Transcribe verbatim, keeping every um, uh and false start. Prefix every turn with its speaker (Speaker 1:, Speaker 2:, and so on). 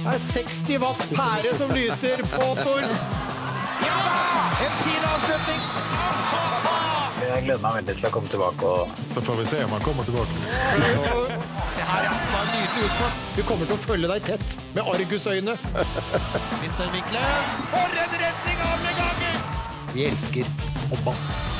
Speaker 1: Det er seksti watts pære som lyser på Stord.
Speaker 2: Ja da! En fin avslutning!
Speaker 3: Jeg gleder meg veldig til å komme tilbake. Og...
Speaker 4: Så får vi se om han kommer tilbake.
Speaker 2: Se her, ja. Det var en nydelig utført.
Speaker 1: Vi kommer til å følge deg tett med argusøyne.
Speaker 2: mister Miklen. For en redning av med gangen!
Speaker 1: Vi elsker håndball.